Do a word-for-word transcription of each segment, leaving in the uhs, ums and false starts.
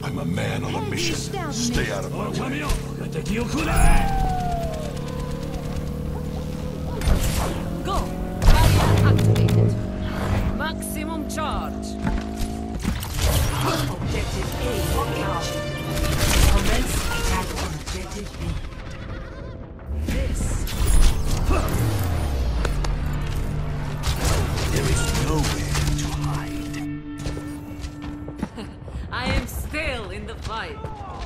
I'm a man on a mission. Stay out of my way. Go! Barrier activated. Maximum charge. Objective A engaged. Commence attack on objective B. This. There is nowhere to hide. I am still in the fight.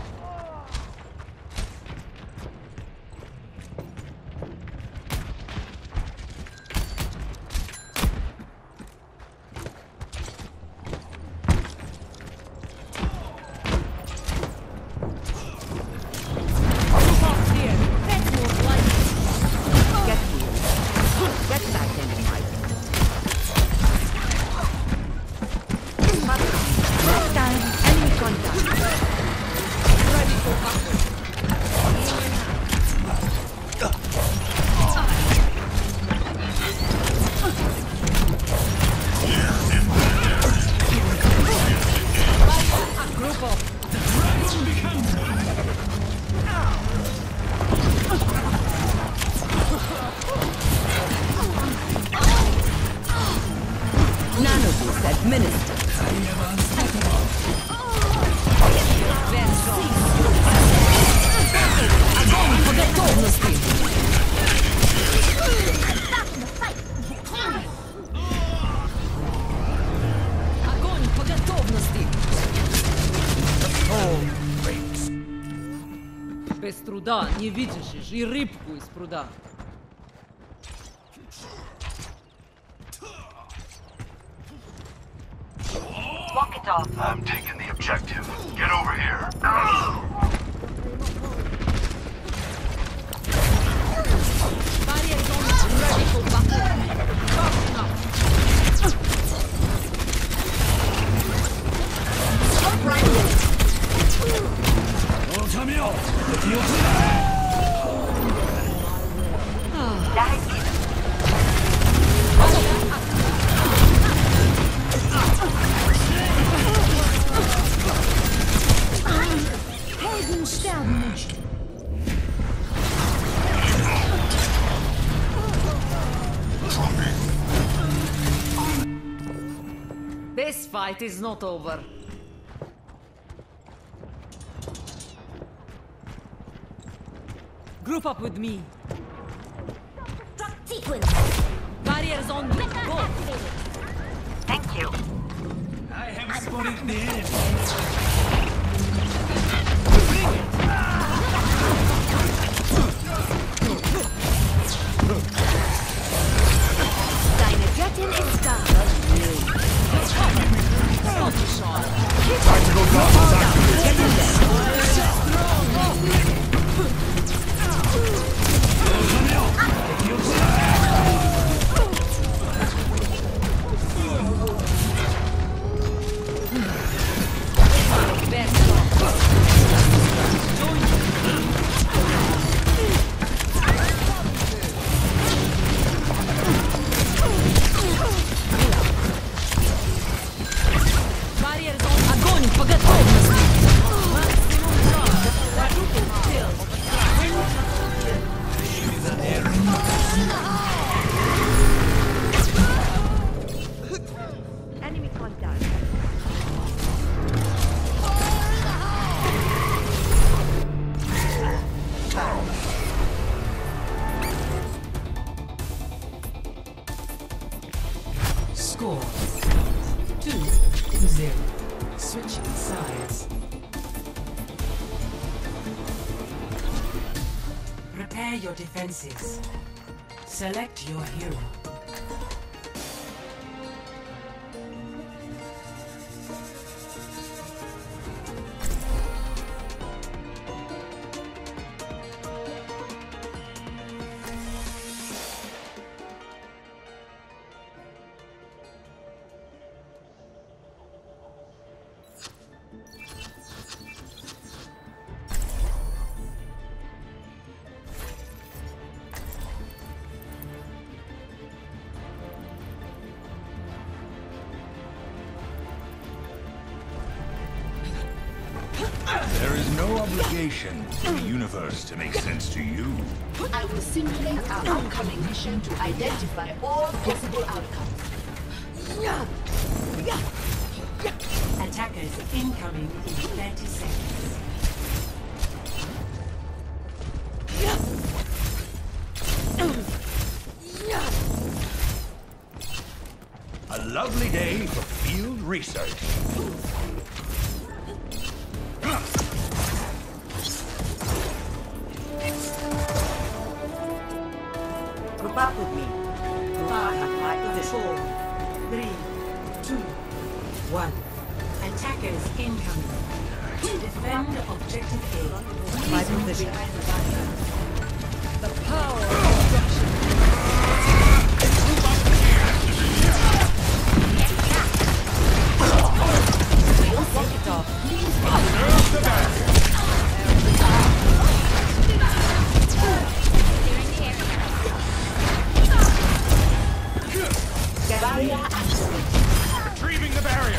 Без труда не видишь и рыбку из пруда. Walk it off. I'm taking the objective. Get over here. Barrier zone ready for battle. Fast enough. Helden sterben nicht. This fight is not over. Group up with me. Drop sequence. Barriers on me. Go. Thank you. I have spotted the enemy. Deine Göttin ist da. Tactical goggles activated. Get in there. Огонь по готовности! Enemy contact. Score two to zero. Switching sides. Prepare your defenses. Select your hero. There is no obligation in the universe to make sense to you. I will simulate our upcoming mission to identify all possible outcomes. Attackers incoming in thirty seconds. A lovely day for field research. Group up with me. Five, four, three, two, one. Attackers incoming. Defend objective A. My Please move position. behind the barrier. The power of destruction. Walk it off. Observe the barrier. Barrier activated. Retrieving the barrier.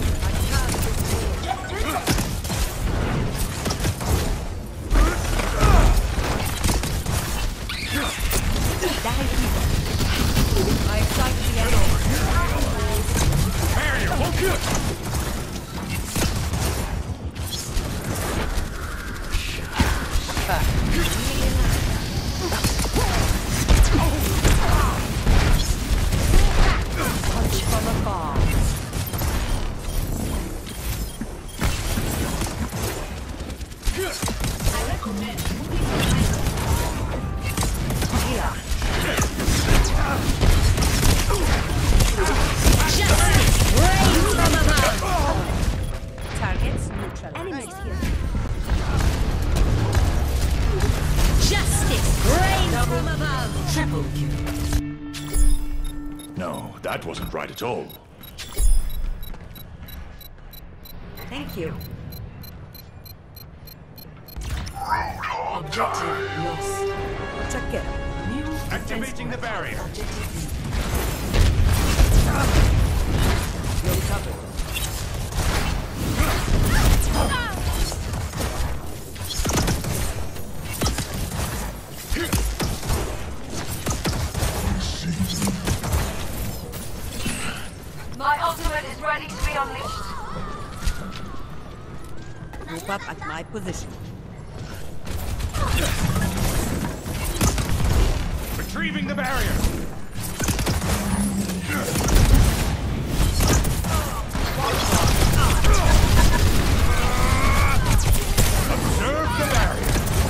I excited the enemy. Barrier, hold good. Punch from afar. I recommend moving behind Here. Targets neutral. Enemies here. Justice reigns from above. triple kill. No, that wasn't right at all. Thank you. Objective lost. Check it. New Activating the barrier. Objective You're covered. My ultimate is ready to be unleashed. Group up at my position. Retrieving the barrier. Observe the barrier.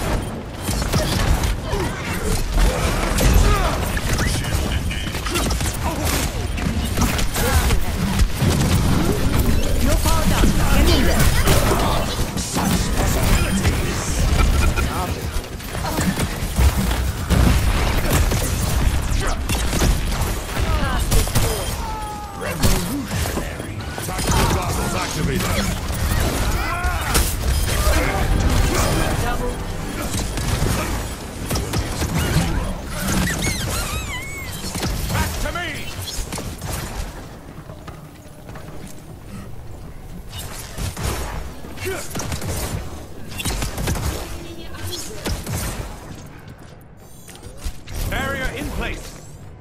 No power down. Get in there. Revolutionary. Tactical goggles activated. Double. Back to me. Barrier in place.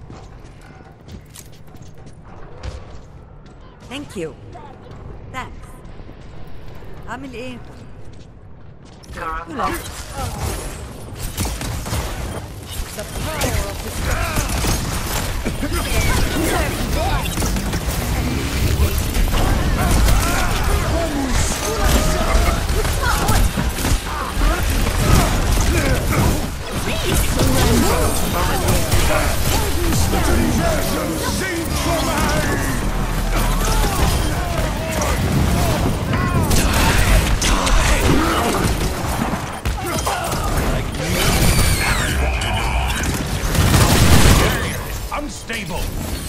Thank you. Thanks. عامل ايه؟ You lost. The power of destruction. Unstable.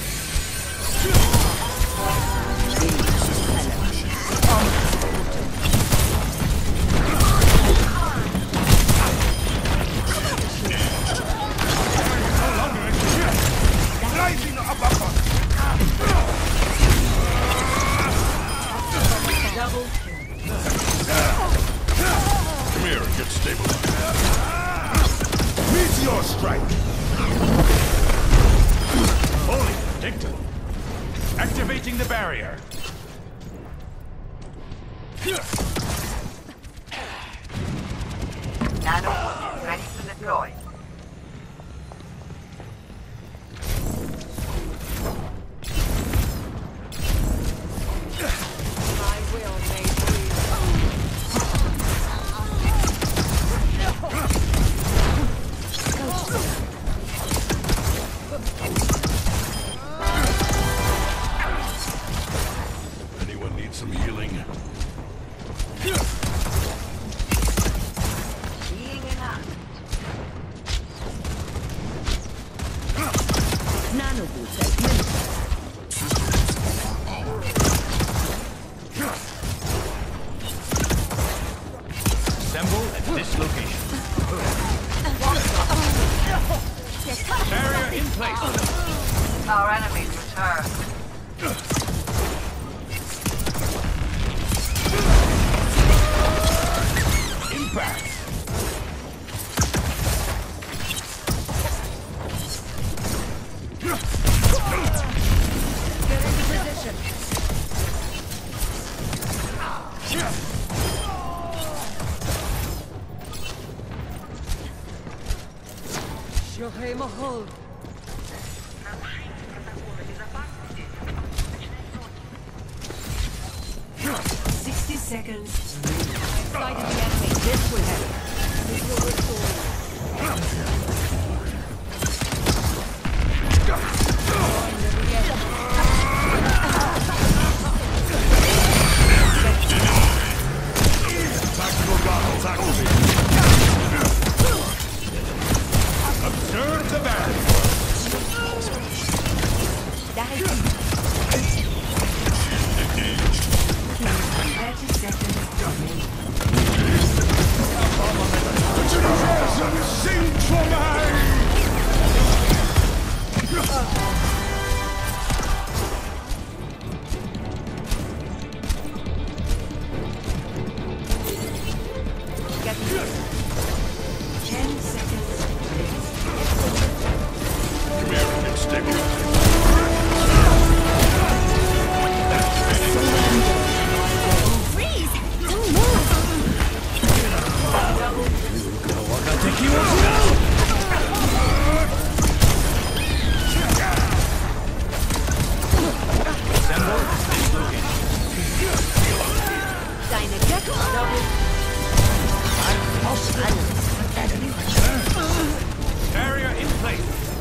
Rising above us. Double kill. here and get stabilized. Meteor strike! Holy dictum! Activating the barrier. Nano ready to deploy. My will made Anyone need some healing? Being enough. Nano boots administered. Assemble at this location. Barrier in place. Our enemies return. Impact. Get into position. Shohei Mahol. Sixty seconds. Sighted the enemy. This will help. This will restore. Tactical goggles activated. Observe the barrier. Thirty seconds. Sing for me! Ten seconds. Come here and get stabilized. Freeze! Don't move! Assemble at this location. Deine Götter. Barrier in place.